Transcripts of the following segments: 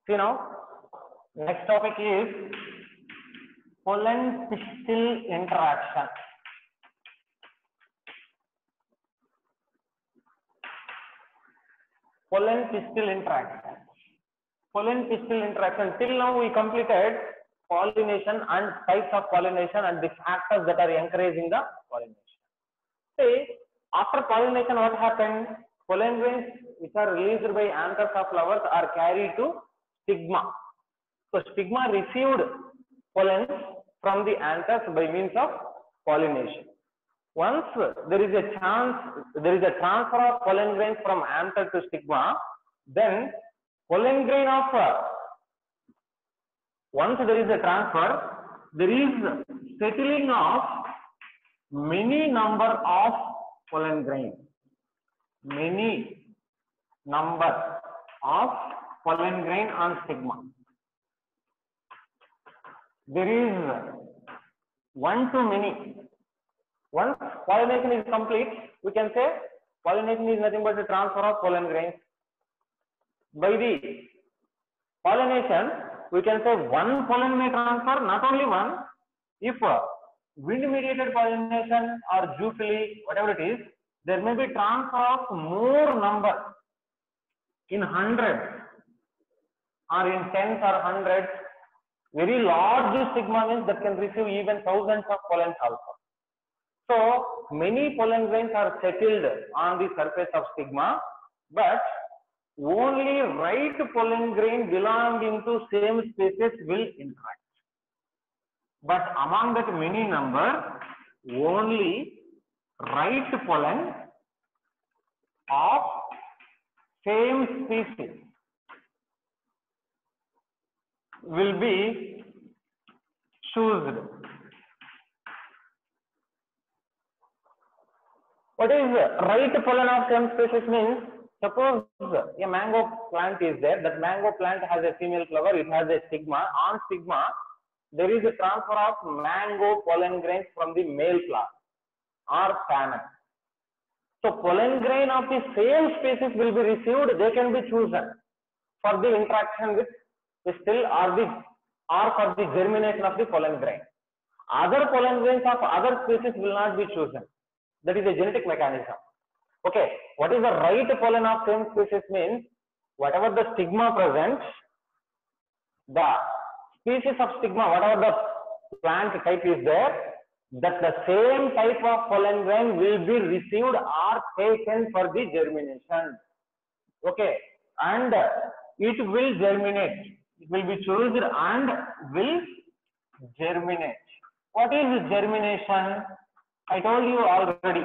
See now, next topic is pollen pistil interaction. Pollen pistil interaction. Pollen pistil interaction. Till now we completed pollination and types of pollination and the factors that are encouraging the pollination. See, after pollination, what happened? Pollen grains which are released by anthers of flowers are carried to stigma. So stigma received pollen from the anthers by means of pollination. Once there is a transfer of pollen grains from anther to stigma, then pollen grain of once there is a transfer, there is settling of many number of pollen grains. Many number of pollen grain on stigma. There is one to many. Once pollination is complete, we can say pollination is nothing but the transfer of pollen grains. By the pollination, we can say one pollen may transfer, not only one. If wind-mediated pollination or zoophily, whatever it is, there may be transfer of more number in hundreds or in tens or hundreds. Very large stigma means that can receive even thousands of pollens also. So many pollen grains are settled on the surface of stigma, but only right pollen grain belonging to same species will interact. But among that many number, only right pollen of same species will be chosen. What is right pollen of same species means? Suppose a mango plant is there. That mango plant has a female flower. It has a stigma. On stigma, there is a transfer of mango pollen grains from the male flower or stamen. So pollen grain of the same species will be received. They can be chosen for the interaction with pistil or for the germination of the pollen grain. Other pollen grains of other species will not be chosen. That is a genetic mechanism. Okay, what is the right pollen of same species means? Whatever the stigma presents, the species of stigma, whatever the plant type is there, that the same type of pollen grain will be received or taken for the germination. Okay, and it will germinate. It will be chosen and will germinate. What is germination? I told you already.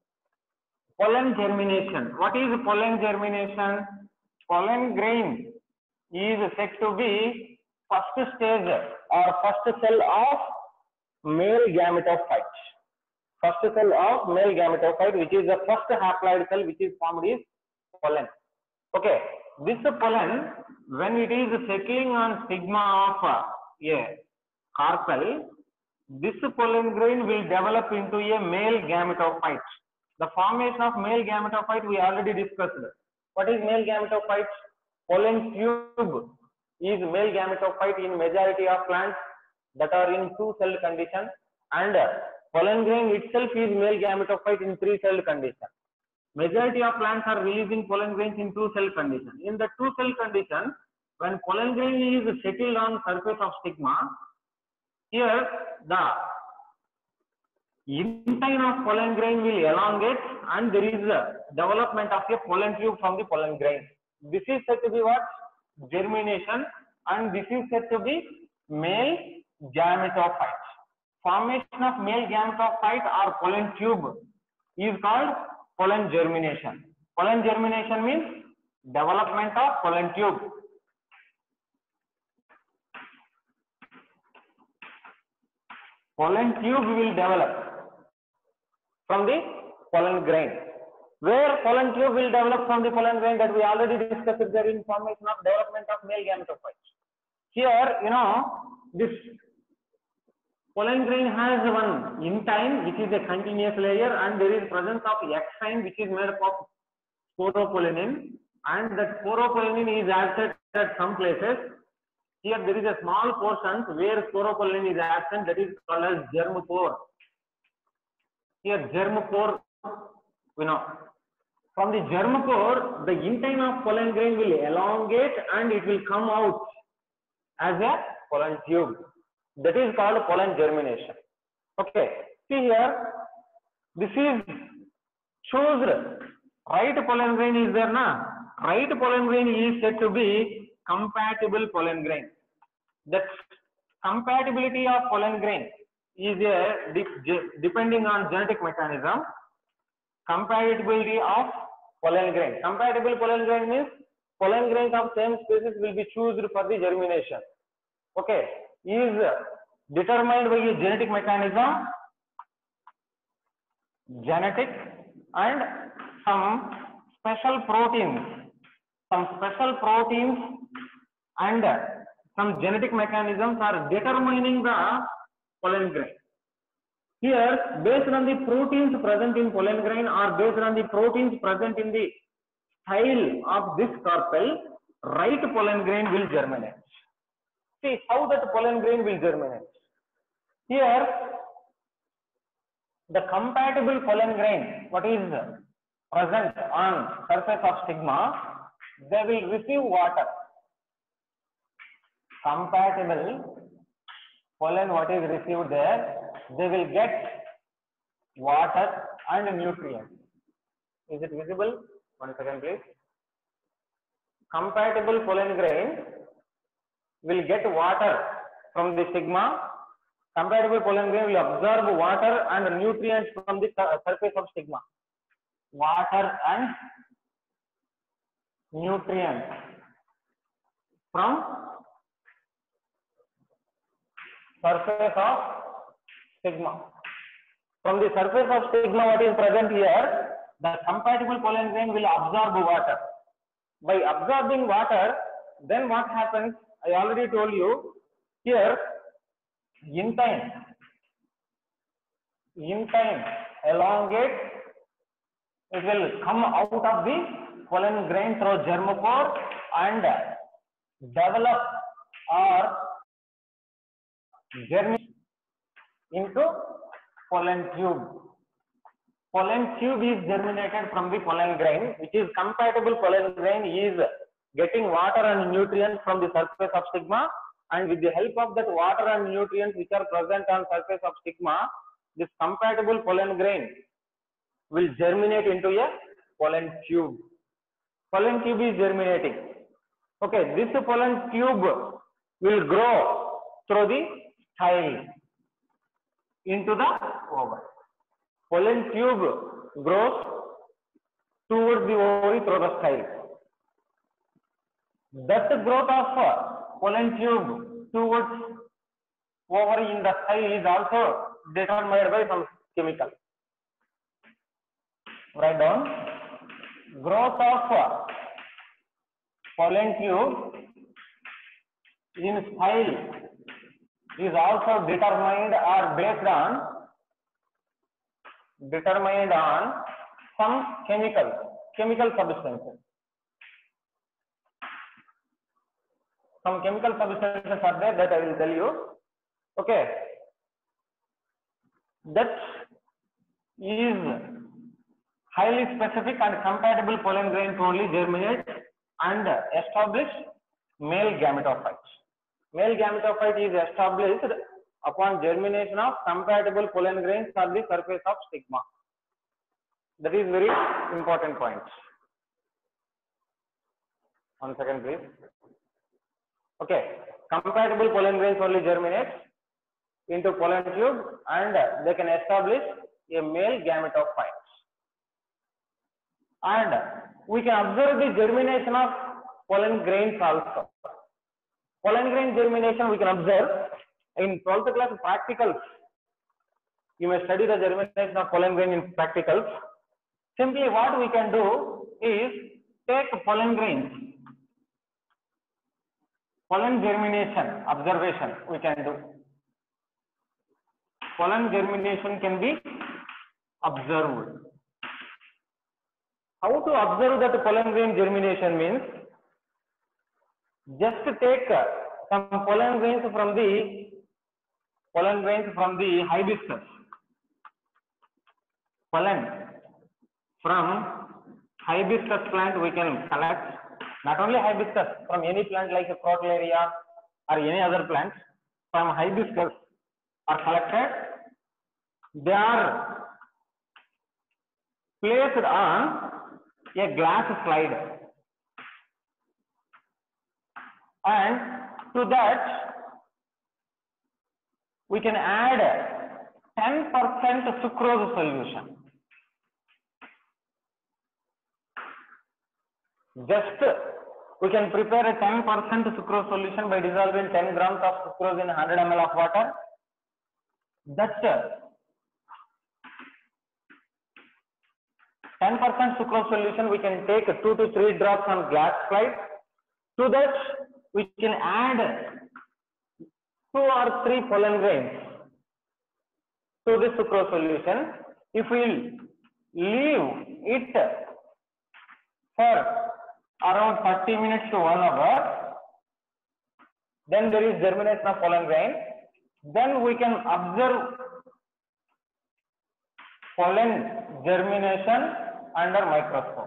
Pollen germination. What is pollen germination? Pollen grain is said to be first stage or first cell of male gametophyte. First cell of male gametophyte, which is the first haploid cell which is formed, is pollen. Okay, this pollen, when it is settling on stigma of a carpel, this pollen grain will develop into a male gametophyte. The formation of male gametophyte we already discussed. What is male gametophyte? Pollen tube is male gametophyte in majority of plants that are in two-celled condition, and pollen grain itself is male gametophyte in three-celled condition. Majority of plants are releasing pollen grains in two-celled condition. In the two-celled condition, when pollen grain is settled on surface of stigma, here the intine of pollen grain will elongate and there is a development of a pollen tube from the pollen grain. This is said to be what? Germination, and this is said to be male gametophyte. Formation of male gametophyte or pollen tube is called pollen germination. Pollen germination means development of pollen tube. Pollen tube will develop from the pollen grain. Where pollen tube will develop from the pollen grain, that we already discussed, there in formation of development of male gametophyte. Here, you know, this pollen grain has one intine, which is a continuous layer, and there is presence of extine, which is made up of sporopollenin, and that sporopollenin is absent at some places. Here there is a small portion where sporopollenin is absent, that is called as germ pore. Here germ pore, you know, from the germ pore, the intine of pollen grain will elongate and it will come out as a pollen tube. That is called pollen germination. Okay, see here, this is choose right pollen grain is there na? Right pollen grain is said to be compatible pollen grain. That compatibility of pollen grain is depending on genetic mechanism. Compatibility of pollen grain. Compatible pollen grain means pollen grains of same species will be chosen for the germination. Okay, is determined by a genetic mechanism, genetic, and some special proteins and some genetic mechanisms are determining the pollen grain. Here, based on the proteins present in pollen grain or based on the proteins present in the style of this carpel, right pollen grain will germinate. See how that pollen grain will germinate. Here, the compatible pollen grain, what is present on surface of stigma, they will receive water. Compatible pollen, what is received there, they will get water and nutrients. Is it visible? 1 second please. Compatible pollen grain will get water from the stigma. Compatible pollen grain will absorb water and nutrients from the surface of stigma. Water and nutrients from surface of stigma. From the surface of stigma, what is present here, the compatible pollen grain will absorb water. By absorbing water, then what happens? I already told you here, intine elongate, it will come out of the pollen grain through germ pore and develop or germinate into pollen tube. Pollen tube is germinated from the pollen grain, which is compatible pollen grain is getting water and nutrients from the surface of stigma, and with the help of that water and nutrients which are present on surface of stigma, this compatible pollen grain will germinate into a pollen tube. Pollen tube is germinating. Okay, this pollen tube will grow through the style into the ovary. Pollen tube grows towards the ovary through the style. That growth of pollen tube towards ovary in the style is also determined by some chemical. Write down. Growth of pollen tube in style is also determined or based on some chemical substances. Some chemical substances are there that I will tell you. Okay, that is highly specific and compatible pollen grains only germinate and establish male gametophytes. Male gametophyte is established upon germination of compatible pollen grains on the surface of stigma. That is very important point. 1 second please. Okay, compatible pollen grains only germinate into pollen tube and they can establish a male gametophyte. And we can observe the germination of pollen grains also. Pollen grain germination we can observe in 12th class practicals. You may study the germination of pollen grain in practicals. Simply what we can do is take pollen grains. Pollen germination observation we can do. Pollen germination can be observed. How to observe that pollen grain germination means, just take some pollen grains from the hibiscus. Pollen from hibiscus plant we can collect. Not only hibiscus, from any plant like a crotalaria or any other plant, from hibiscus are collected. They are placed on a glass slide, and to that we can add 10% sucrose solution. Just we can prepare a 10% sucrose solution by dissolving 10 grams of sucrose in 100 ml of water. That 10% sucrose solution we can take 2 to 3 drops on glass slide. To that we can add 2 or 3 pollen grains to this sucrose solution. If we leave it for around 30 minutes to 1 hour, then there is germination of pollen grain. Then we can observe pollen germination under microscope.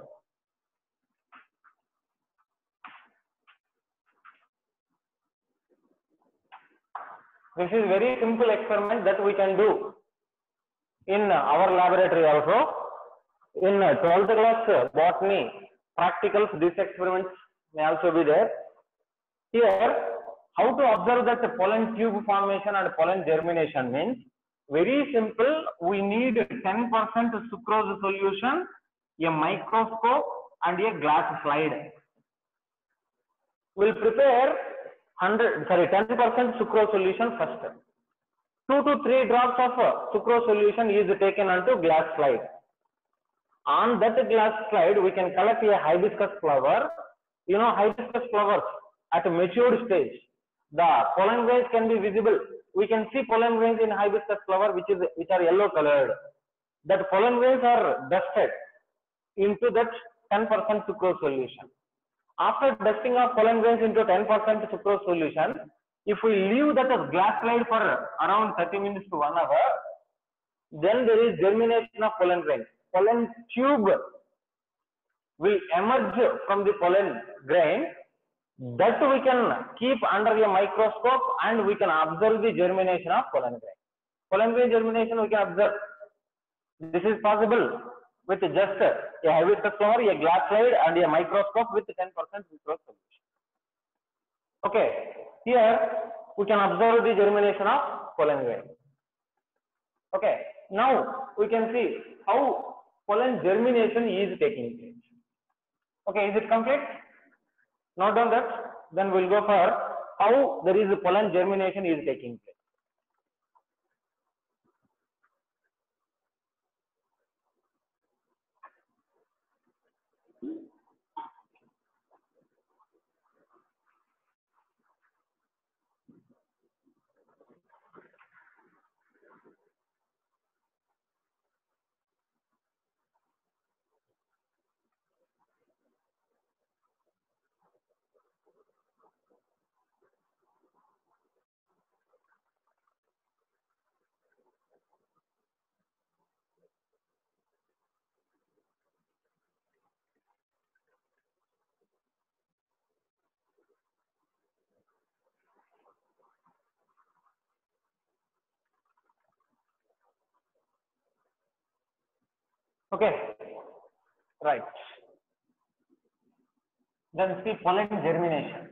This is very simple experiment that we can do in our laboratory also. In 12th class botany practicals, these experiments may also be there. Here, how to observe that the pollen tube formation and pollen germination means, very simple. We need 10% sucrose solution, a microscope and a glass slide. We'll prepare 10% sucrose solution first. 2 to 3 drops of sucrose solution is taken onto glass slide. On that glass slide, we can collect a hibiscus flower. You know, hibiscus flowers at a matured stage, the pollen grains can be visible. We can see pollen grains in hibiscus flower which are yellow colored. That pollen grains are dusted into that 10% sucrose solution. After dusting of pollen grains into 10% sucrose solution, if we leave that as glass slide for around 30 minutes to 1 hour, then there is germination of pollen grains. Pollen tube will emerge from the pollen grain. That we can keep under a microscope and we can observe the germination of pollen grain. Pollen grain germination we can observe. This is possible with just a hibiscus flower, a glass slide and a microscope with 10% sucrose solution. Okay, here we can observe the germination of pollen grain. Okay, now we can see how pollen germination is taking place. Okay, is it complete? Note down that. Then we'll go for how there is pollen germination is taking place. Okay, right. Then see pollen germination.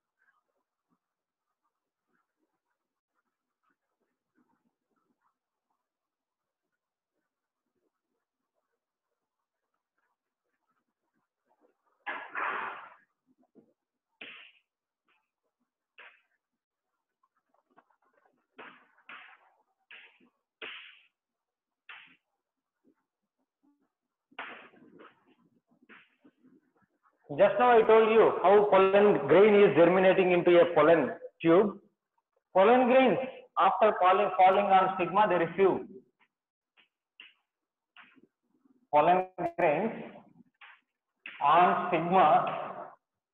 Just now I told you how pollen grain is germinating into a pollen tube. Pollen grains, after falling on stigma, they receive pollen grains on stigma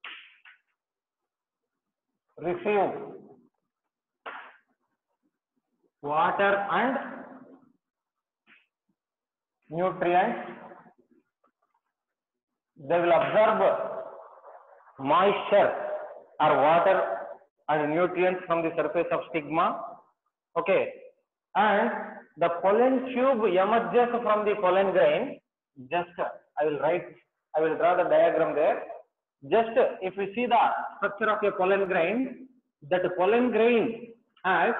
receive water and nutrients. They will absorb moisture or water and nutrients from the surface of stigma. Okay, and the pollen tube emerges from the pollen grain. Just I will draw the diagram there. Just if we see the structure of a pollen grain, that pollen grain has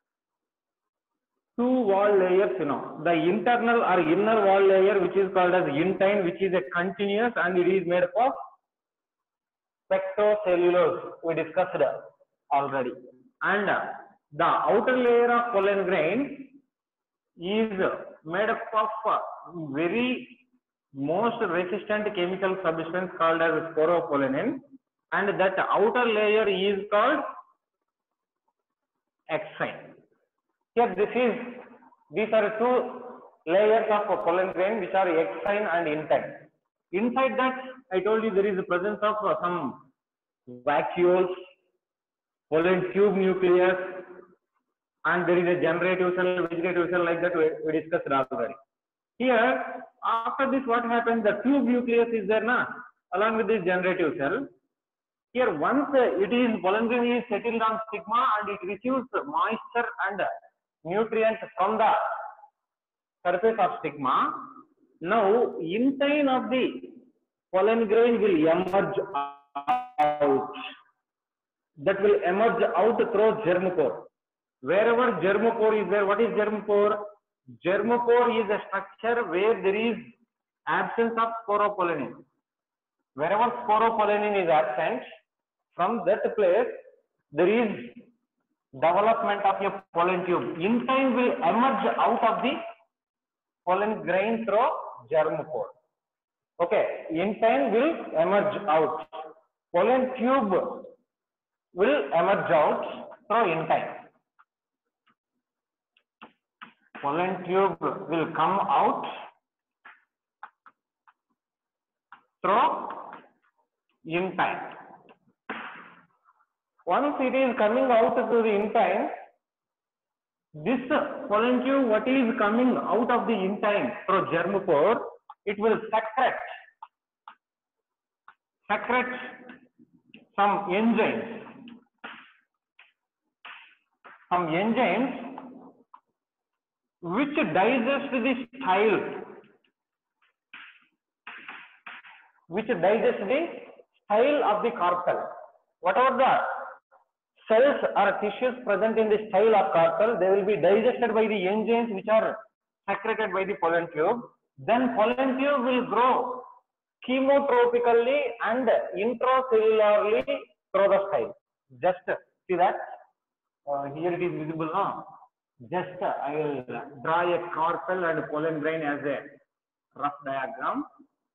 two wall layers, the internal or inner wall layer, which is called as intine, which is a continuous, and it is made up of spectrocellulose. We discussed already. And the outer layer of pollen grain is made up of very most resistant chemical substance called as sporopollenin, and that outer layer is called exine. Here these are two layers of pollen grain which are exine and intine. Inside that, I told you there is the presence of some vacuoles, pollen tube nucleus, and there is a generative cell, vegetative cell, like that we discussed already. Here, after this, what happens? The tube nucleus is there now, along with this generative cell. Here, once pollen grain is settled on stigma and it receives moisture and nutrients from the surface of stigma, now intine of the pollen grain will emerge out. That will emerge out through germpore. Wherever germpore is there, what is germpore? Germpore is a structure where there is absence of sporopollenin. Wherever sporopollenin is absent, from that place there is development of a pollen tube. Intine will emerge out of the pollen grain through germpore. Okay, intine will emerge out. Pollen tube will emerge out through intine. Pollen tube will come out through intine. Once it is coming out through the intine, this pollen tube, what is coming out of the intine through germpore, it will secrete some enzymes. Which digest the style, of the carpel. Whatever the cells or tissues present in the style of carpel, they will be digested by the enzymes which are secreted by the pollen tube. Then pollen tube will grow chemotropically and intracellularly through the style. Just see that here it is visible now. Just I will draw a carpel and pollen grain as a rough diagram.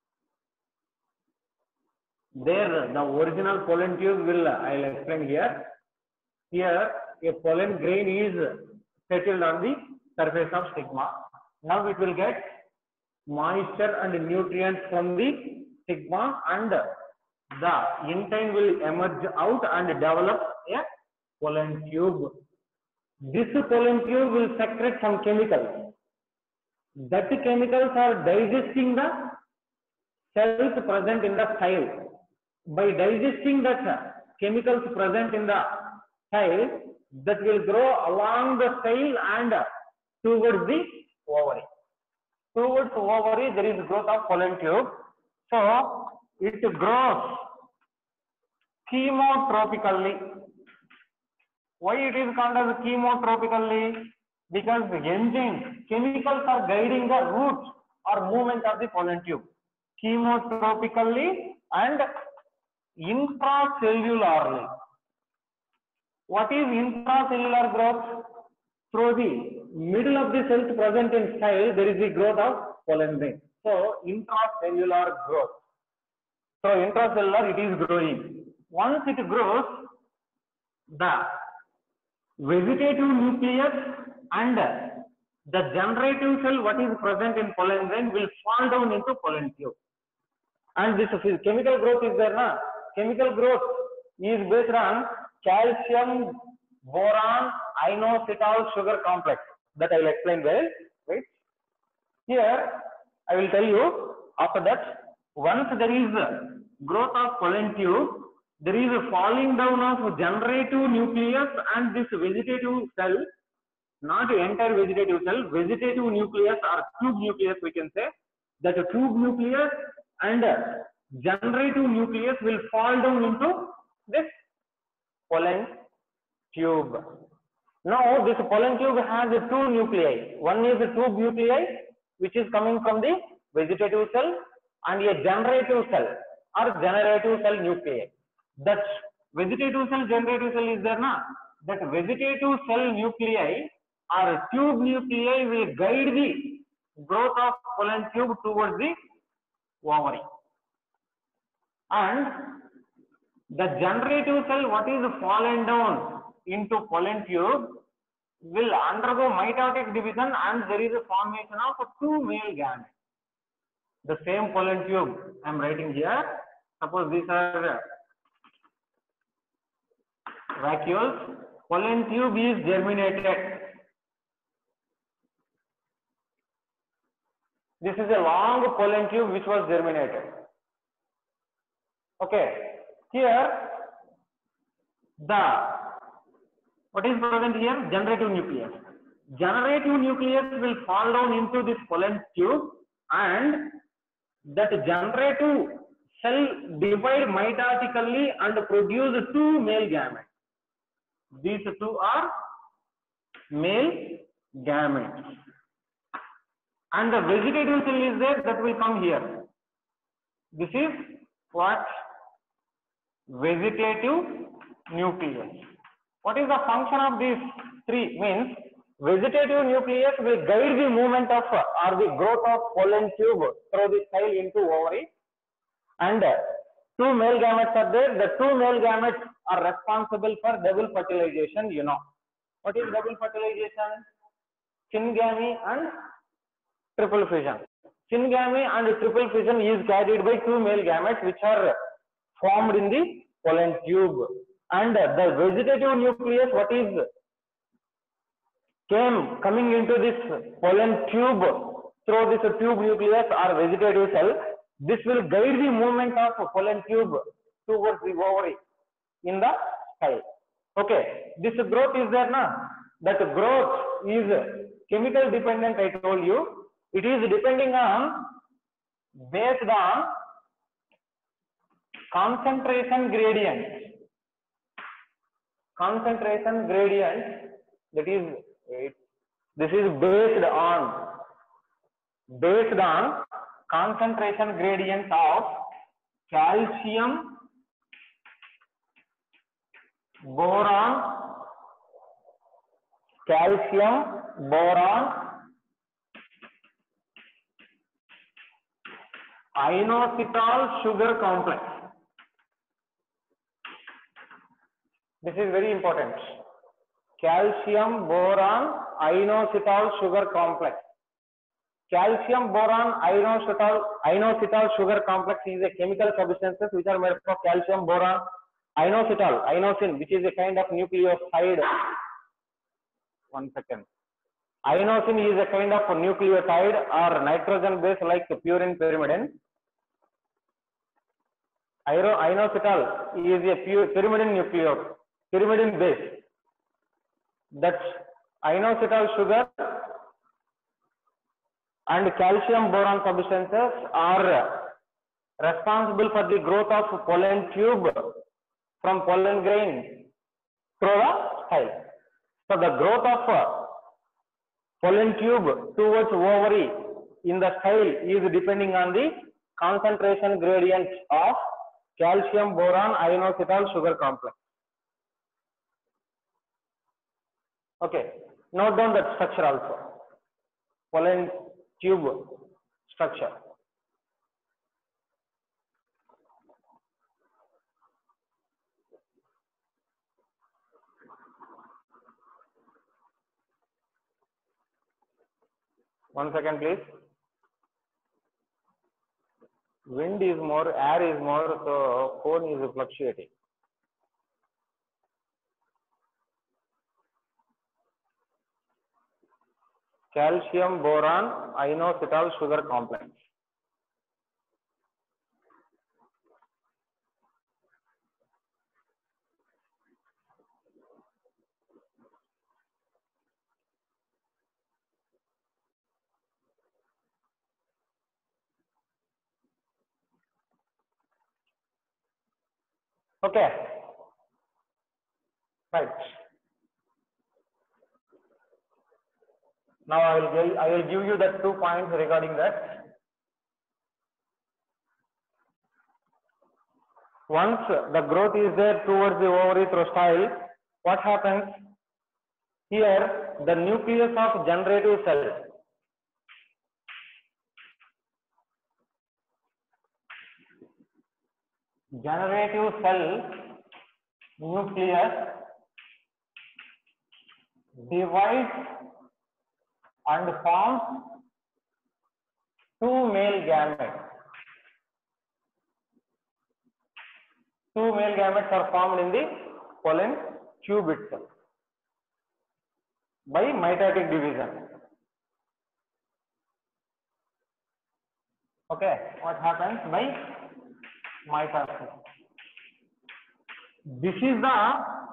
There the original pollen tube will, I will explain here. Here a pollen grain is settled on the surface of stigma. Now it will get moisture and nutrients from the stigma, and the intine will emerge out and develop a pollen tube. This pollen tube will secrete some chemicals. That chemicals are digesting the cells present in the style. By digesting that chemicals present in the style, that will grow along the style and towards the ovary. Towards the ovary, there is growth of pollen tube. So it grows chemotropically. Why it is called as chemotropically? Because the enzymes, chemicals are guiding the route or movement of the pollen tube. Chemotropically and intracellularly. What is intracellular growth? Through the middle of the cells present in style, there is the growth of pollen grain. So intracellular growth. So intracellular, it is growing. Once it grows, the vegetative nucleus and the generative cell, what is present in pollen grain, will fall down into pollen tube. And this chemical growth is there, na? Chemical growth is based on calcium boron inositol sugar complex. That I will explain well, right? Here, I will tell you, after that, once there is growth of pollen tube, there is a falling down of generative nucleus and this vegetative cell, not the entire vegetative cell, vegetative nucleus or tube nucleus we can say, that a tube nucleus and generative nucleus will fall down into this pollen tube. Now this pollen tube has two nuclei. One is the tube nuclei which is coming from the vegetative cell and a generative cell or generative cell nuclei. That vegetative cell, generative cell is there, na? That vegetative cell nuclei or tube nuclei will guide the growth of pollen tube towards the ovary. And the generative cell, what is fallen down into pollen tube, will undergo mitotic division and there is a formation of two male gametes. The same pollen tube I am writing here. Suppose these are vacuoles. Pollen tube is germinated. This is a long pollen tube which was germinated. Okay. Here, what is present here? Generative nucleus. Generative nucleus will fall down into this pollen tube and that generative cell divide mitotically and produce two male gametes. These two are male gametes. And the vegetative cell is there, that will come here. This is what? Vegetative nucleus. What is the function of these three? Means vegetative nucleus will guide the movement of or the growth of pollen tube through the style into ovary, and two male gametes are there. The two male gametes are responsible for double fertilization. You know what is double fertilization? Syngamy and triple fission. Syngamy and triple fission is carried by two male gametes which are formed in the pollen tube. And the vegetative nucleus, what is coming into this pollen tube through this tube nucleus or vegetative cell, this will guide the movement of pollen tube towards the ovary in the style. Okay, this growth is there, na? That growth is chemical dependent, I told you. It is depending on, based on concentration gradient. Concentration gradient, that is, this is based on concentration gradient of calcium, boron, inositol sugar complex. This is very important. Calcium, boron, inositol sugar complex. Calcium, boron, inositol sugar complex is a chemical substances which are made up of calcium, boron, inositol, inosine, which is a kind of nucleoside. One second. Inosine is a kind of nucleotide or nitrogen base like purine pyrimidine. Inositol is a pyrimidine base. That inositol sugar and calcium boron substances are responsible for the growth of pollen tube from pollen grain through the style. So the growth of pollen tube towards ovary in the style is depending on the concentration gradient of calcium, boron, inositol sugar complex. Okay, note down that structure also. Pollen tube structure. One second, please. Wind is more, air is more, so cone is fluctuating. Calcium, boron, inositol, sugar complex. Okay, right. Now I will give you the 2 points regarding that. Once the growth is there towards the ovary through style, what happens? Here, the nucleus of generative cell nucleus divides and forms 2 male gametes. 2 male gametes are formed in the pollen tube itself by mitotic division. Okay, what happens by mitosis? This is the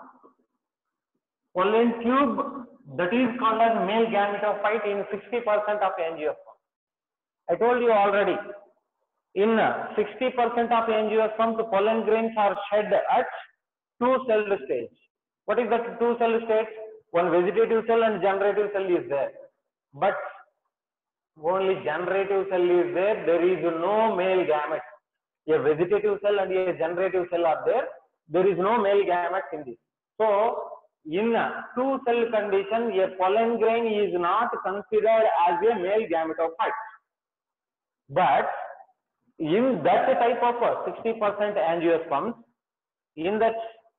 pollen tube that is called as male gametophyte in 60% of angiosperms. I told you already, in 60% of angiosperms, the pollen grains are shed at 2-celled stage. What is that 2-cell stage? One vegetative cell and generative cell is there. But only generative cell is there. There is no male gamete. A vegetative cell and a generative cell are there. There is no male gamete in this. So, in a 2-cell condition, a pollen grain is not considered as a male gametophyte. But in that type of 60% angiosperms, in that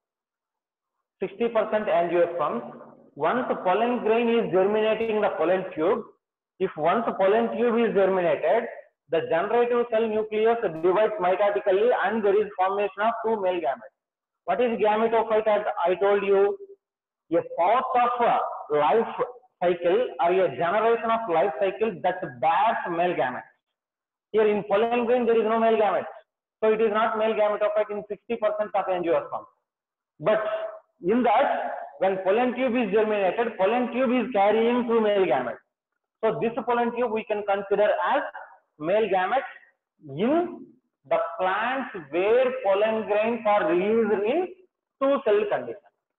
60% angiosperms, once the pollen grain is germinating the pollen tube, if once the pollen tube is germinated, the generative cell nucleus divides mitotically and there is formation of 2 male gametes. What is gametophyte? As I told you, a part of life cycle or a generation of life cycle that bears male gametes. Here in pollen grain there is no male gametes, so it is not male gametophyte in 60% of angiosperms. But in that, when pollen tube is germinated, pollen tube is carrying 2 male gametes. So this pollen tube we can consider as male gametes in the plants where pollen grains are released in 2-cell condition.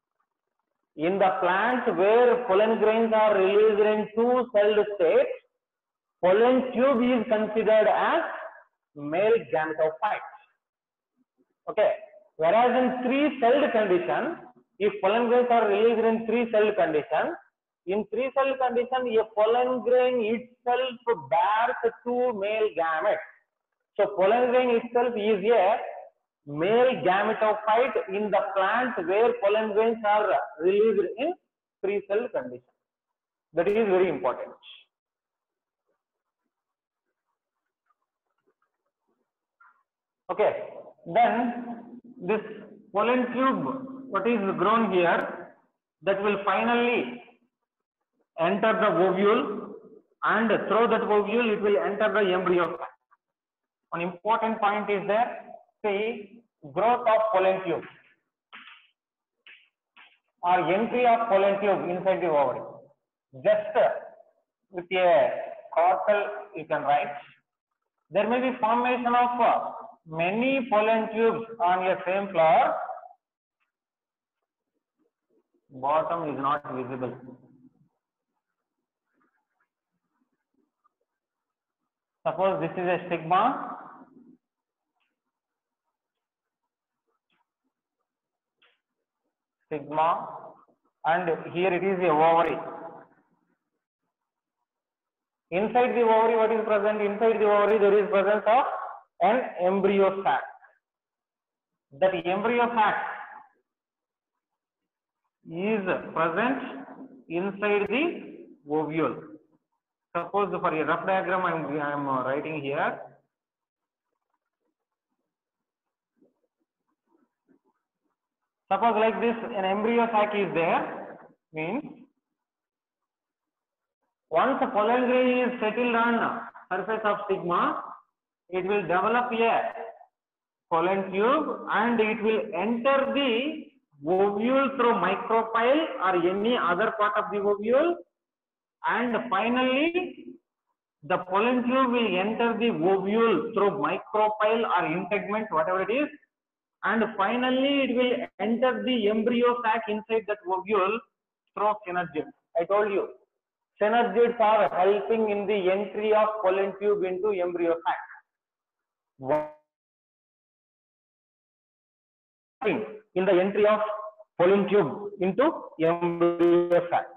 In the plants where pollen grains are released in 2-celled state, pollen tube is considered as male gametophyte. Okay. Whereas in 3-celled condition, if pollen grains are released in 3-celled condition, in 3-cell condition, a pollen grain itself bears 2 male gametes. So pollen grain itself is a male gametophyte in the plant where pollen grains are released in 3-cell condition. That is very important. Okay, then this pollen tube, what is grown here, that will finally enter the ovule, and through that ovule it will enter the embryo sac. One important point is there, see, growth of pollen tube or entry of pollen tube inside the ovary. Just with a corpel you can write. There may be formation of many pollen tubes on a same flower. Bottom is not visible. Suppose this is a stigma. And here it is a ovary. Inside the ovary, what is present? Inside the ovary, there is presence of an embryo sac. That embryo sac is present inside the ovule. Suppose for a rough diagram, I am writing here. Suppose like this, an embryo sac is there, means once the pollen grain is settled on surface of stigma, it will develop a pollen tube and it will enter the ovule through micropyle or any other part of the ovule, and finally the pollen tube will enter the ovule through micropyle or integument, whatever it is, and finally it will enter the embryo sac inside that ovule through synergids. I told you, synergids are helping in the entry of pollen tube into embryo sac. In the entry of pollen tube into embryo sac,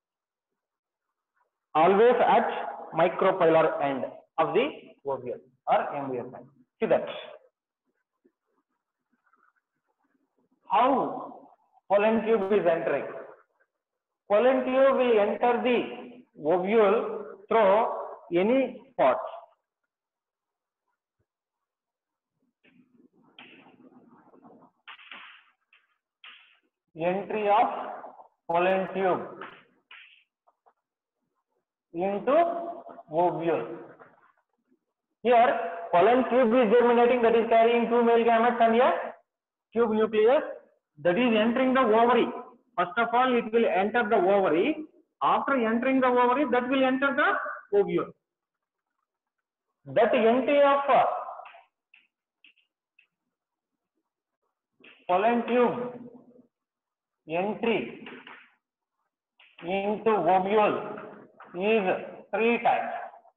always at micropylar end of the ovule or embryo sac. See that. How pollen tube is entering? Pollen tube will enter the ovule through any spot. Entry of pollen tube into ovule. Here, pollen tube is germinating, that is carrying two male gametes and a tube nucleus, that is entering the ovary. First of all, it will enter the ovary. After entering the ovary, that will enter the ovule. That entry of pollen tube entry into ovule is three types.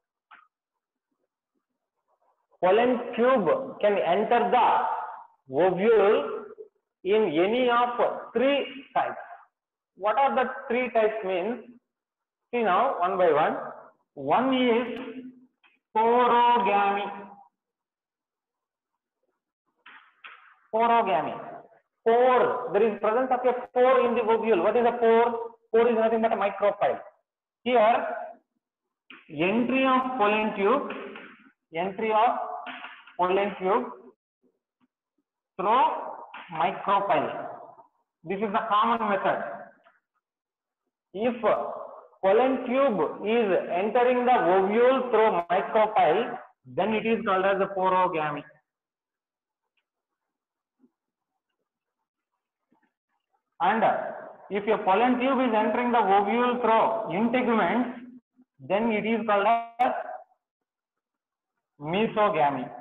Pollen tube can enter the ovule in any of three types. What are the three types means? See now, one by one. One is porogamy. Porogamy. Pore. There is presence of a pore in the ovule. What is a pore? Pore is nothing but a micropyle. Here, entry of pollen tube through micropyle. This is the common method. If pollen tube is entering the ovule through micropyle, then it is called as a porogamy. And if a pollen tube is entering the ovule through integument, then it is called as mesogamy.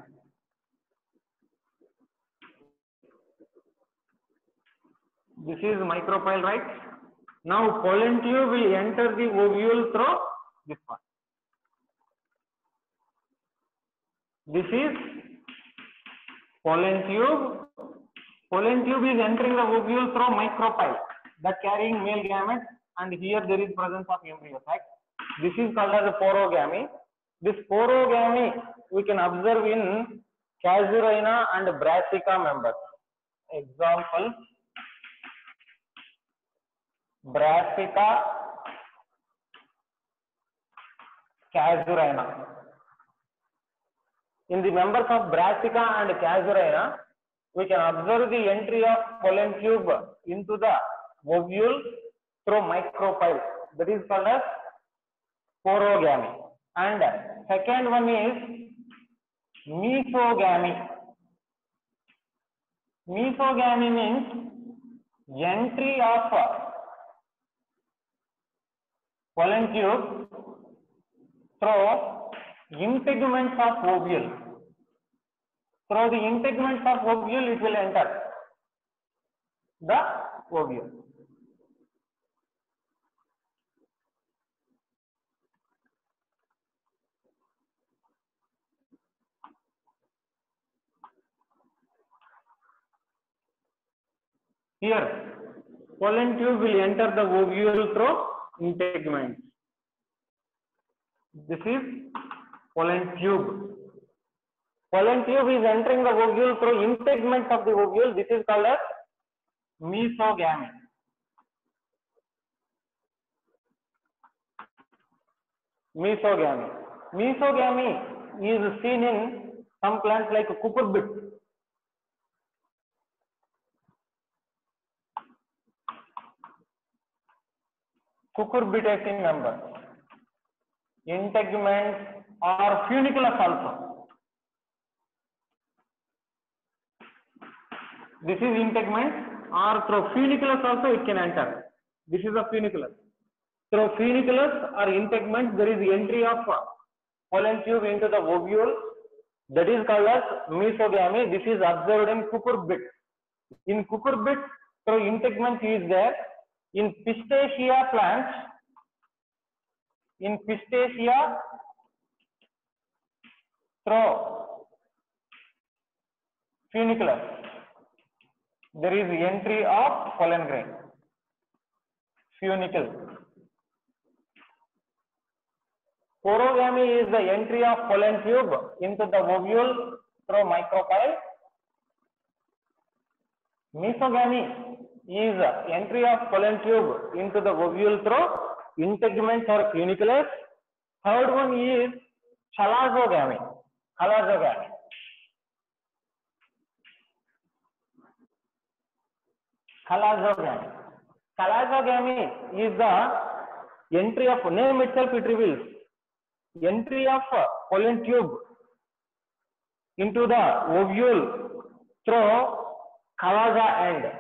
This is micropyle, right? Now pollen tube will enter the ovule through this one. This is pollen tube. Pollen tube is entering the ovule through micropyle, that carrying male gametes, and here there is presence of embryo sac. This is called as a porogamy. This porogamy we can observe in Casuarina and Brassica members. Example: Brassica, Casuarina. In the members of Brassica and Casuarina, we can observe the entry of pollen tube into the ovule through micropyle. That is called as porogamy. And second one is mesogamy. Mesogamy means entry of pollen tube through integuments of ovule. Through the integuments of ovule, it will enter the ovule. Here, pollen tube will enter the ovule through integuments. This is pollen tube. Pollen tube is entering the ovule through integuments of the ovule. This is called as mesogamy. Mesogamy. Mesogamy is seen in some plants like cucurbit. cucurbitaceae members, integuments or funiculus also. This is integument, or through funiculus also it can enter. This is a funiculus. Through funiculus or integument, there is entry of pollen tube into the ovule. That is called as mesogamy. This is observed in cucurbit. In cucurbit, through integument is there. In Pistacia plants, in Pistacia, through funiculus, there is entry of pollen grain. Funicle. Porogamy is the entry of pollen tube into the ovule through micropyle. Mesogamy is entry of pollen tube into the ovule through integuments or funiculus. Third one is chalazogamy. Chalazogamy. Chalazogamy. Chalazogamy is the entry of, name itself it reveals, entry of pollen tube into the ovule through chalaza end.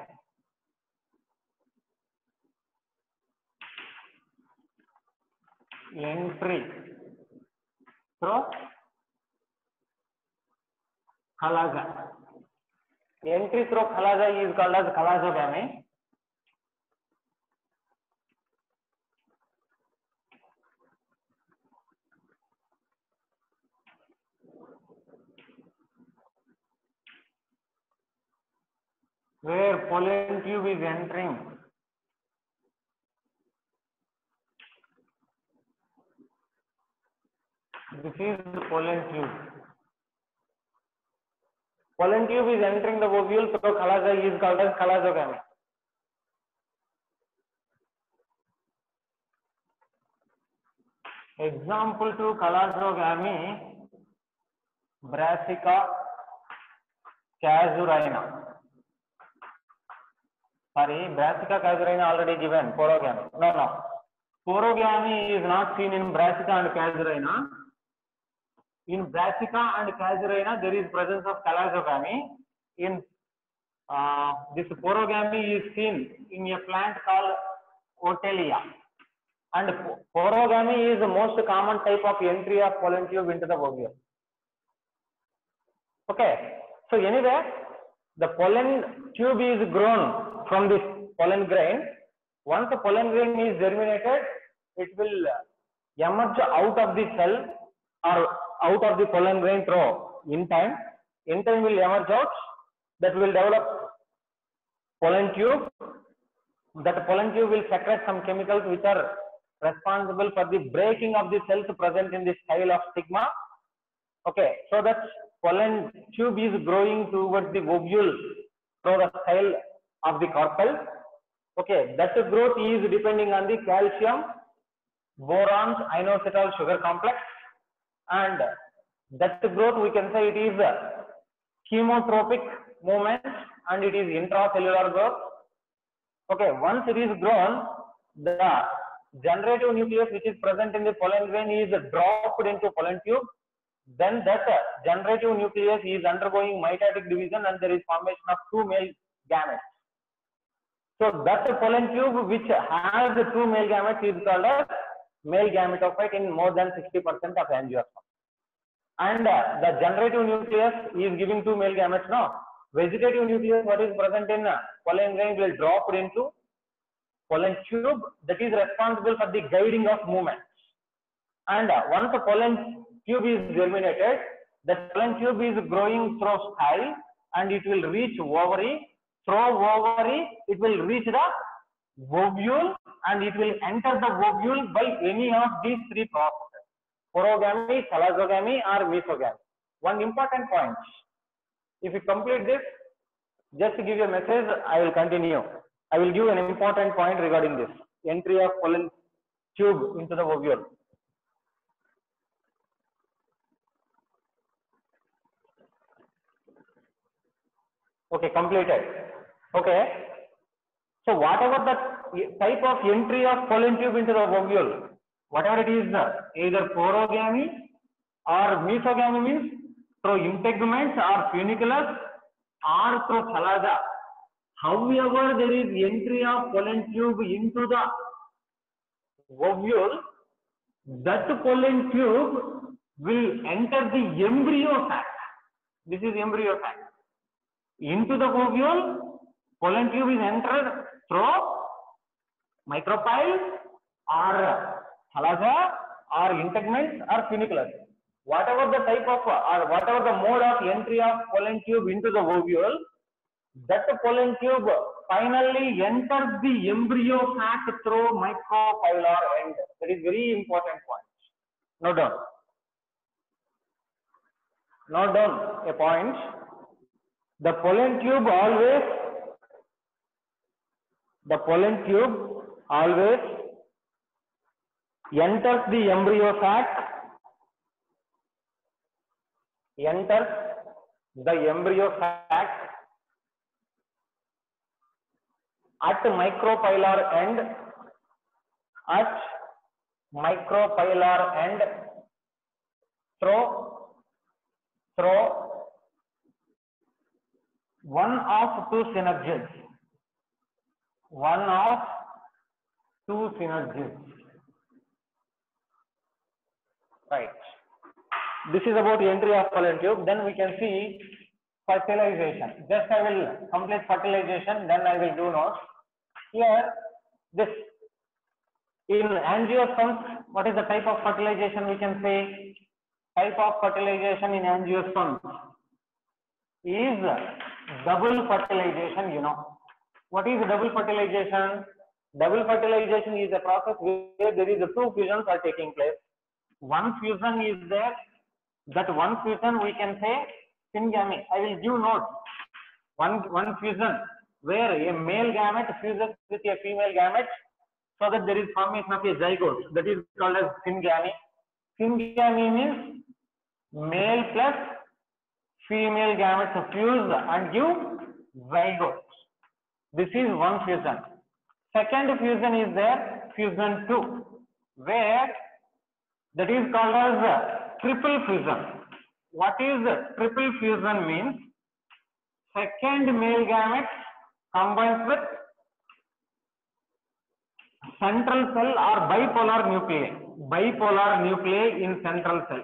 Entry through chalaza. Entry through chalaza is called as chalazogamy. Where pollen tube is entering this is the pollen tube. Pollen tube is entering the ovule through chalaza is called as chalazogamy. Example to chalazogamy, Brassica casuarina. Sorry, Brassica casuarina already given, porogamy. No. Porogamy is not seen in Brassica and casuarina. In Brassica and casuarina, there is presence of chalazogamy. In this porogamy is seen in a plant called Otelia. And porogamy is the most common type of entry of pollen tube into the ovule. Okay. So anyway, the pollen tube is grown from this pollen grain. Once the pollen grain is germinated, it will emerge out of the cell or out of the pollen grain through in time will emerge out, that will develop pollen tube. That pollen tube will secrete some chemicals which are responsible for the breaking of the cells present in the style of stigma. Okay, so that pollen tube is growing towards the ovule through the style of the carpel. Okay, that growth is depending on the calcium, borons, inositol sugar complex, and that growth we can say it is chemotropic movement and it is intracellular growth. Okay, once it is grown, the generative nucleus which is present in the pollen grain is dropped into pollen tube. Then that generative nucleus is undergoing mitotic division and there is formation of two male gametes. So that pollen tube which has the two male gametes is called as male gametophyte in more than 60% of angiosperm. And the generative nucleus is giving two male gametes now. Vegetative nucleus what is present in pollen grain will drop into pollen tube that is responsible for the guiding of movements. And once the pollen tube is germinated, the pollen tube is growing through style and it will reach ovary. Through ovary, it will reach the ovule and it will enter the ovule by any of these three processes: porogamy, chalazogamy, or mesogamy. One important point. If you complete this, just to give you a message, I will continue. I will give an important point regarding this entry of pollen tube into the ovule. Okay, completed. Okay. So whatever the type of entry of pollen tube into the ovule, whatever it is, either porogamy or mesogamy, means through integuments or funiculus or through chalaza. However, there is entry of pollen tube into the ovule, that pollen tube will enter the embryo sac. This is embryo sac. Into the ovule, pollen tube is entered through micropyle or chalaza or integuments or funiculus. Whatever the type of or whatever the mode of entry of pollen tube into the ovule, that pollen tube finally enters the embryo sac through micropylar end. That is very important point. Note down. Note down a point. The pollen tube always enters the embryo sac, at micropylar end, through one of two synergies. Right. This is about the entry of pollen tube. Then we can see fertilization. Just I will complete fertilization, then I will do notes. Here, this in angiosperms, what is the type of fertilization we can say? Type of fertilization in angiosperms is double fertilization. You know what is double fertilization? Double fertilization is a process where there is two fusions are taking place. One fusion is there. That one fusion we can say syngamy. I will give note. One fusion where a male gamete fuses with a female gamete, so that there is formation of a zygote. That is called as syngamy. Syngamy means male plus female gametes fuse and give zygote. This is one fusion. Second fusion is there, fusion 2, where that is called as triple fusion. What is triple fusion means? Second male gamete combines with central cell or bipolar nuclei. Bipolar nuclei in central cell.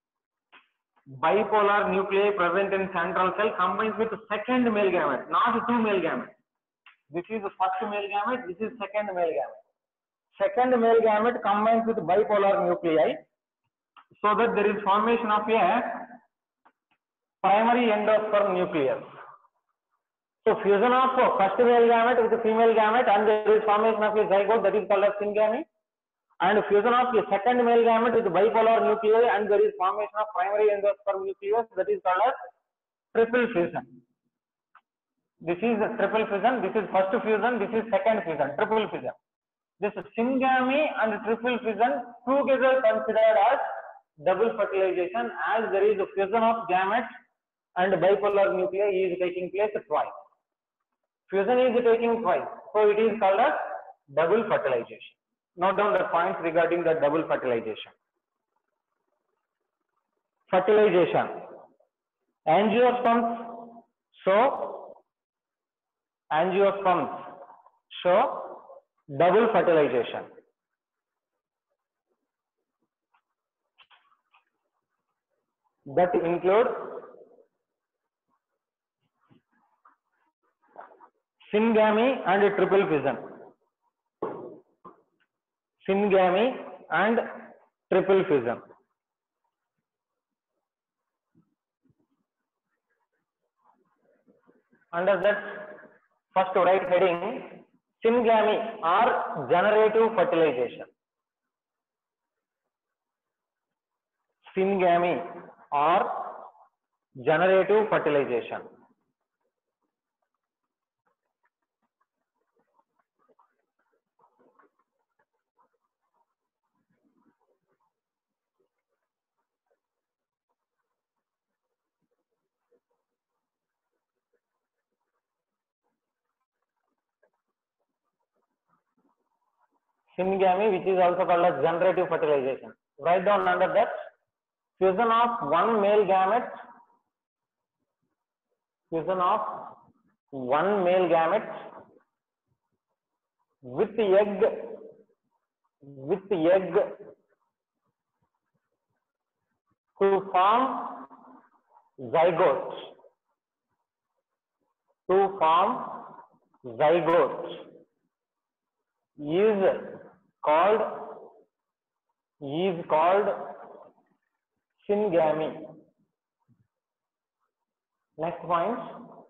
Bipolar nuclei present in central cell combines with second male gamete, not two male gametes. This is the first male gamete, this is second male gamete. Second male gamete combines with bipolar nuclei, so that there is formation of a primary endosperm nucleus. So fusion of first male gamete with female gamete and there is formation of a zygote, that is called as syngamy. And fusion of a second male gamete with bipolar nuclei and there is formation of primary endosperm nucleus, that is called as triple fusion. This is triple fusion, this is first fusion, this is second fusion, triple fusion. This syngamy and triple fusion together considered as double fertilization, as there is a fusion of gametes and bipolar nuclei is taking place twice. Fusion is taking twice, so it is called as double fertilization. Note down the points regarding the double fertilization. Fertilization. Angiosperms show double fertilization. That include syngamy and triple fusion. Syngamy and triple fusion. Under that, first write heading syngamy or generative fertilization. Syngamy or generative fertilization. syngamy, which is also called as generative fertilization. Write down under that: fusion of one male gamete, with egg to form zygote. Is called syngamy. Next point: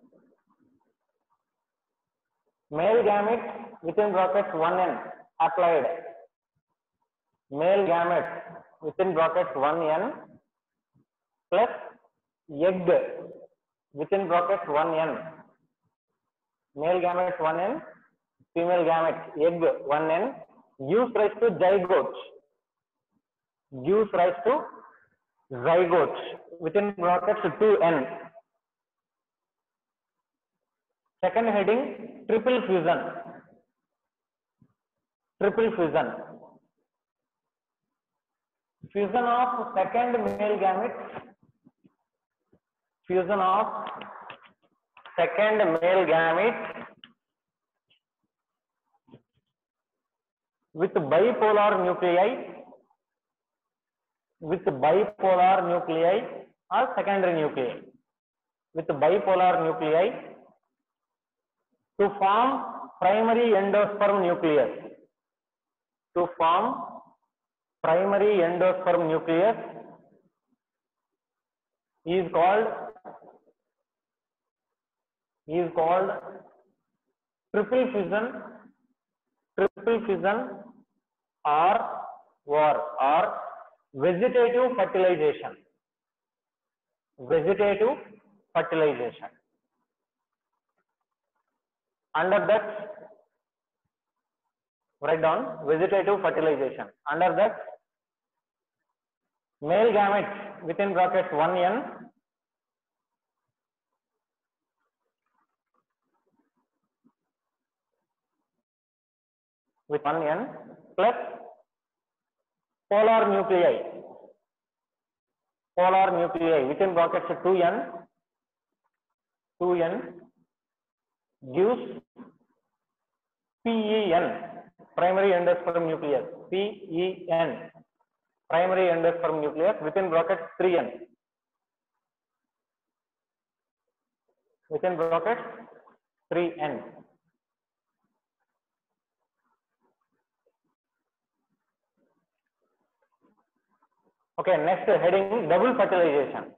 male gamete within brackets 1n applied. Male gamete within brackets 1n plus egg within brackets 1n. Male gamete 1n, female gamete egg 1n gives rise to zygote within brackets 2n. Second heading: triple fusion. Fusion of second male gamete with bipolar nuclei or secondary nuclei, to form primary endosperm nucleus, is called triple fusion or vegetative fertilization. Under that, write down vegetative fertilization. Under that, male gamete within brackets 1n with 1n plus polar nuclei within brackets 2n gives PEN, primary endosperm nucleus, within brackets 3n. Okay, next heading: double fertilization.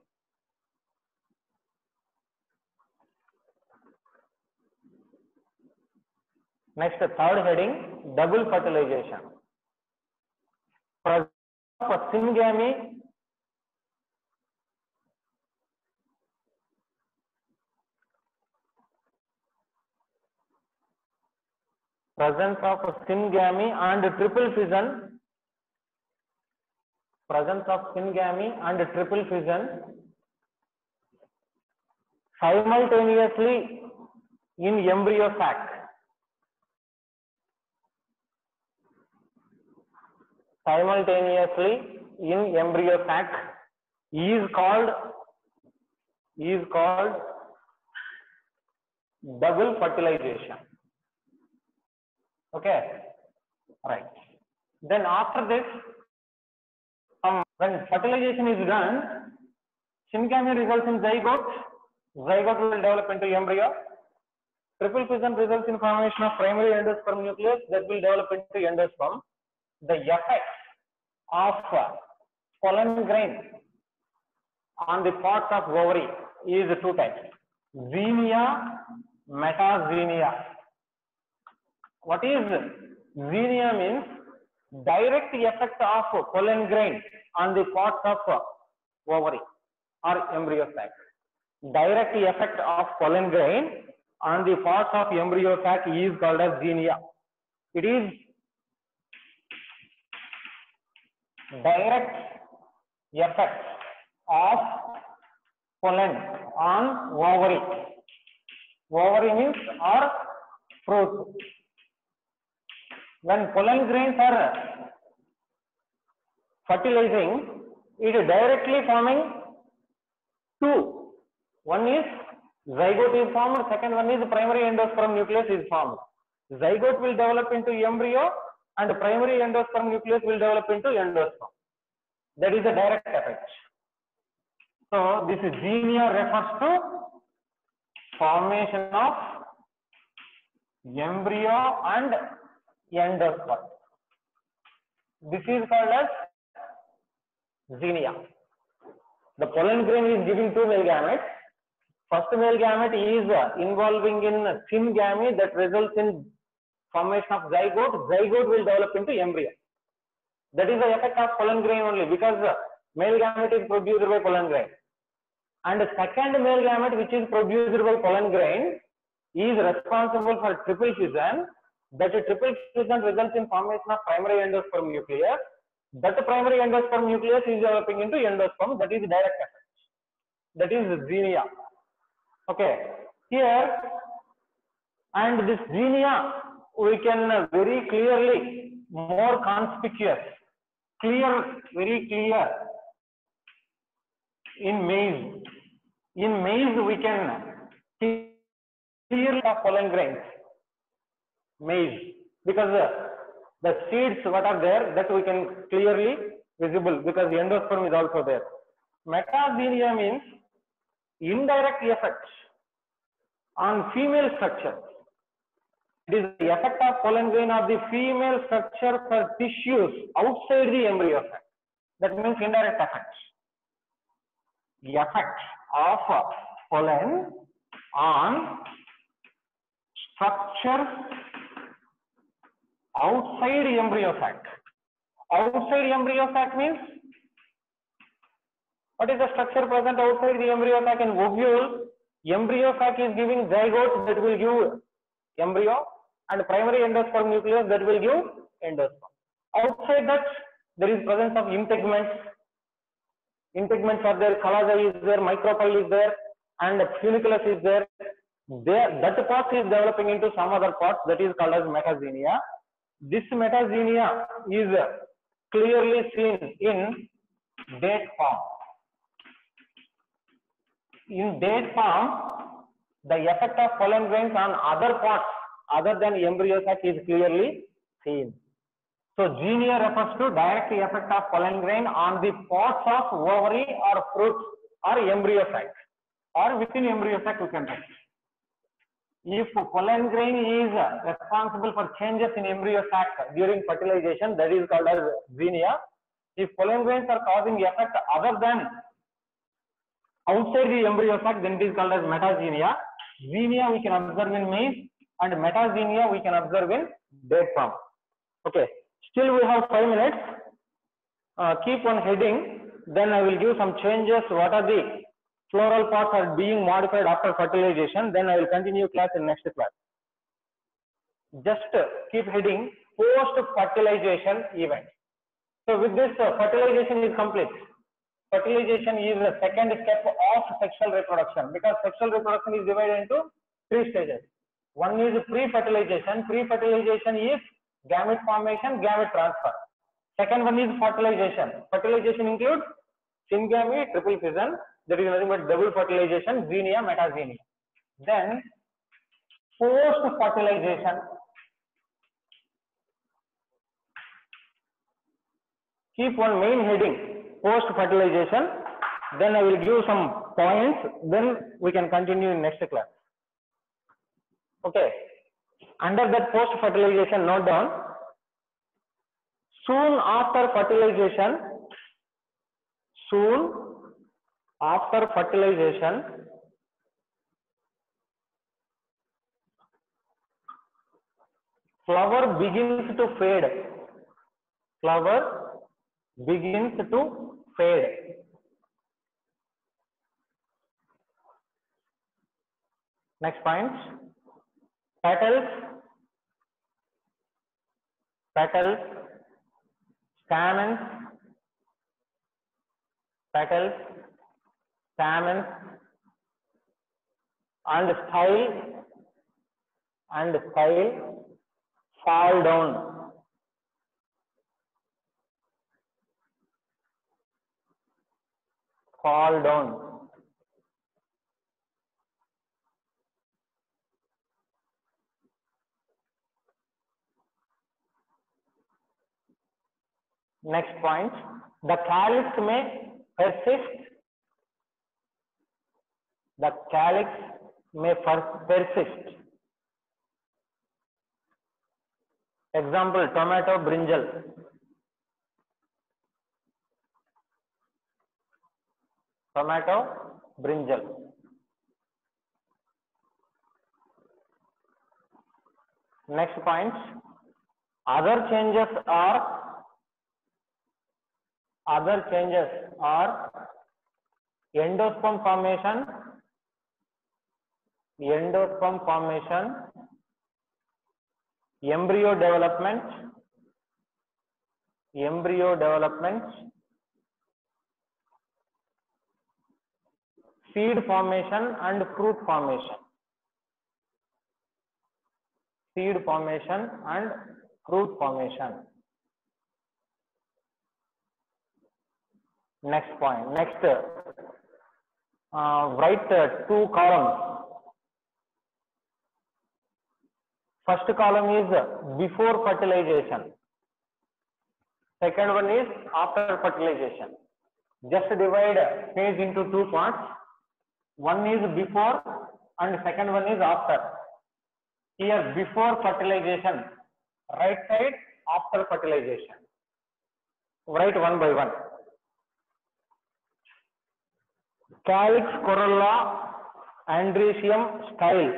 Next, third heading: double fertilization. Presence of syngamy and triple fusion simultaneously in embryo sac. Is called double fertilization. Okay, right. Then after this, when fertilization is done, syngamy results in zygote will develop into embryo. Triple fusion results in formation of primary endosperm nucleus that will develop into endosperm. The effects of pollen grain on the parts of ovary is two types: xenia, metaxenia. What is xenia? Means direct effect of pollen grain on the parts of ovary or embryo sac. Direct effect of pollen grain on the parts of embryo sac is called as xenia. It is direct effect of pollen on ovary. Ovary means or fruit. when pollen grains are fertilizing, it is directly forming two. One is zygote is formed, second one is primary endosperm nucleus is formed. Zygote will develop into embryo and primary endosperm nucleus will develop into endosperm. That is a direct effect. So this genia refers to formation of embryo and endosperm. This is called as genia. The pollen grain is giving two male gametes. First male gamete is involving in syngamy that results in formation of zygote. Zygote will develop into embryo. That is the effect of pollen grain only, because male gamete is produced by pollen grain. And the second male gamete which is produced by pollen grain is responsible for triple fission. That triple fission results in formation of primary endosperm nucleus. That primary endosperm nucleus is developing into endosperm. That is direct effect. That is genia. Okay, here, and this genia we can very clearly, more conspicuous, very clear in maize. In maize we can see clearly the pollen grains. Maize, because the seeds what are there, that we can clearly visible, because the endosperm is also there. Metagenia means indirect effect on female structure. It is the effect of pollen grain of the female structure for tissues outside the embryo sac. That means indirect effect. The effect of pollen on structure outside embryo sac. Outside embryo sac means, what is the structure present outside the embryo sac? In ovule, embryo sac is giving zygote that will give embryo, and primary endosperm nucleus that will give endosperm. Outside that, there is presence of integuments. Integuments are there, callus is there, micropyle is there, and funiculus is there. That part is developing into some other part, that is called as metagenia. This metagenia is clearly seen in date form. In date form, the effect of pollen grains on other parts other than embryo sac is clearly seen. So genia refers to direct effect of pollen grain on the parts of ovary or fruit or embryo sac, or within embryo sac we can write. If pollen grain is responsible for changes in embryo sac during fertilization, that is called as genia. If pollen grains are causing effect other than outside the embryo sac, then it is called as metagenia. Genia we can observe in maize, and metagenia we can observe in date form. Okay, still we have 5 minutes. Keep on heading, then I will give some changes. What are the floral parts are being modified after fertilization? Then I will continue class in next class. Just keep heading post fertilization event. So with this, fertilization is complete. Fertilization is the second step of sexual reproduction, because sexual reproduction is divided into 3 stages. One is pre-fertilization. Pre-fertilization is gamete formation, gamete transfer. Second one is fertilization. Fertilization includes syngamy, triple fission. That is nothing but double fertilization, genia, metagenia. Then post-fertilization. Keep one main heading, post-fertilization. Then I will give some points. Then we can continue in next class. Okay. Under that post-fertilization, note down. Soon after fertilization, flower begins to fade. Flower begins to fade. Next point. Petals, stamens, and style fall down. fall down. Next point, the calyx may persist. The calyx may persist. Example, tomato, brinjal. Tomato, brinjal. Next point, other changes are endosperm formation, embryo development, seed formation and fruit formation. Next point. Write two columns. First column is before fertilization. Second one is after fertilization. Just divide page into two parts. One is before and second one is after. Here before fertilization, right side, after fertilization. Write one by one. Calyx corolla androecium style.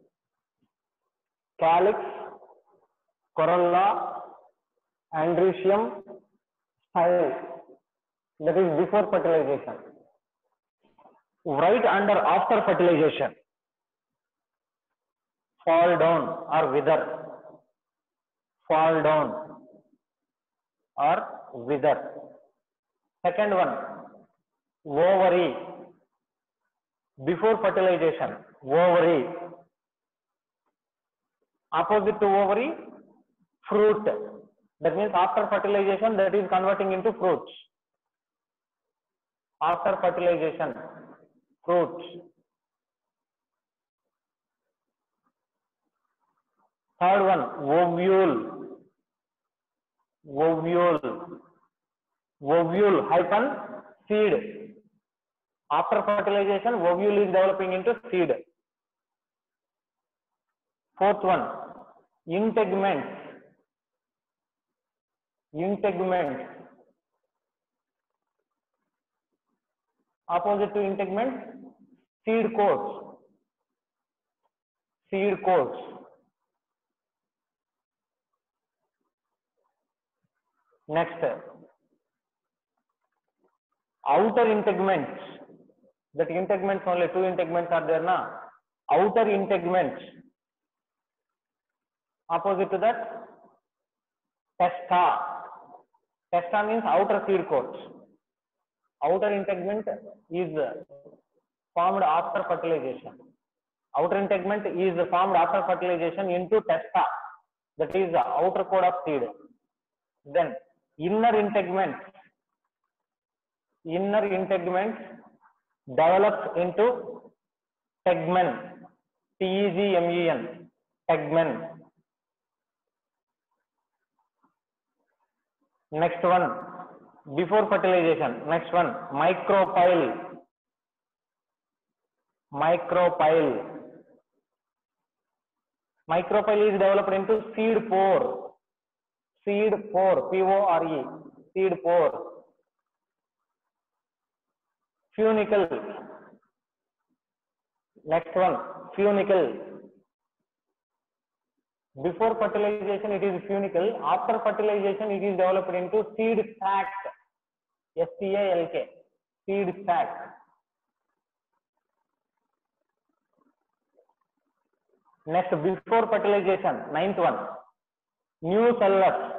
Calyx corolla androecium style. That is before fertilization. Write under after fertilization. Fall down or wither. Fall down or wither. Second one, ovary. Before fertilization, ovary. Opposite to ovary, fruit. That means after fertilization, that is converting into fruits. After fertilization, fruits. Third one, ovule. Ovule hyphen seed. After fertilization, ovule is developing into seed. Fourth one, integments. Opposite to integments, seed coats. Next, outer integments. That integments, only two integments are there now. Outer integments. Opposite to that, testa. Testa means outer seed coats. Outer integument is formed after fertilization. Outer integument is formed after fertilization into testa. That is the outer core of seed. Then inner integuments develops into tegmen. Tegmen. Tegmen. Next one, before fertilization. Next one, micropyle. Micropyle is developed into seed pore. P-O-R-E. Seed pore. Funicle. Next one, funicle. Before fertilization, it is funicle. After fertilization, it is developed into seed sac. S-T-A-L-K. Seed sac. Next, before fertilization, ninth one, nucellus.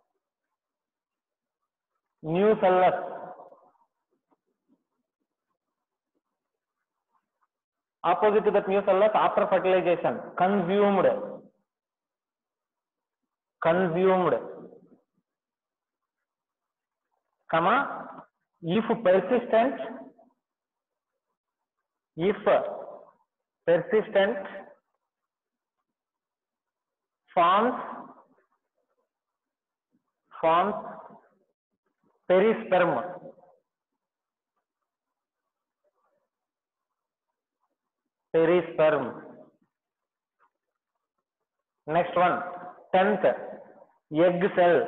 Opposite to that nucellus, after fertilization, consumed. Comma, if persistent, If persistent forms perisperm. Next one, 10th, egg cell.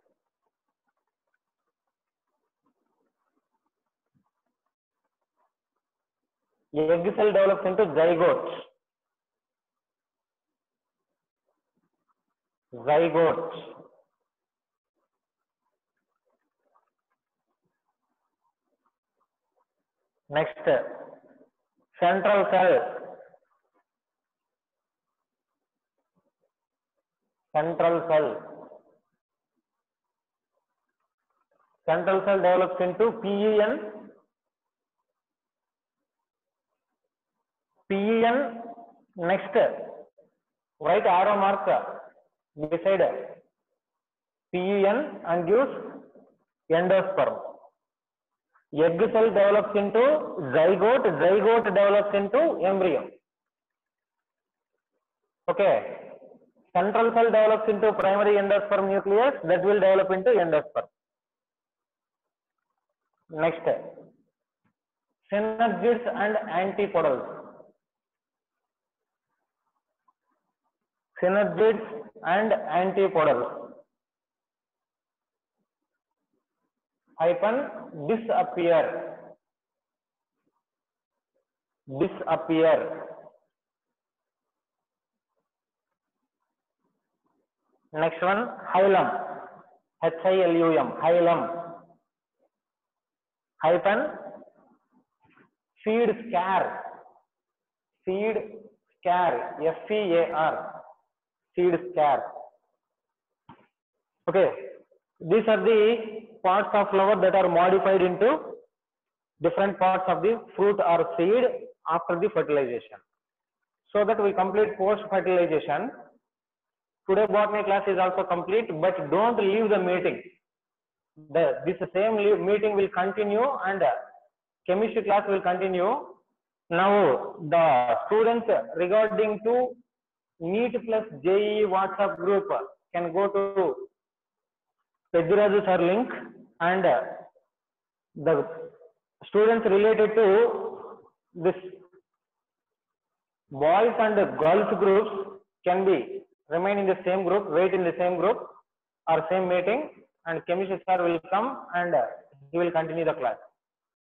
Egg cell develops into zygote. Next, central cell. Central cell develops into PEN. Next, write arrow mark beside PEN and gives endosperm. Egg cell develops into zygote develops into embryo. Okay. Central cell develops into primary endosperm nucleus, that will develop into endosperm. Next, synergids and antipodals. Synergids and antipodals. Hyphen disappear. Next one, hilum. Hilum. Hilum. Hyphen feed scare. FEAR. Feed scare. Okay. These are the parts of flower that are modified into different parts of the fruit or seed after the fertilization. So that we complete post fertilization. Today botany class is also complete, but don't leave the meeting. This same meeting will continue and chemistry class will continue. Now the students regarding to NEET plus JEE WhatsApp group can go to Pejuraju sir link, and the students related to this boys and girls groups can be remain in the same group, wait in the same group or same meeting, and chemistry sir will come and he will continue the class.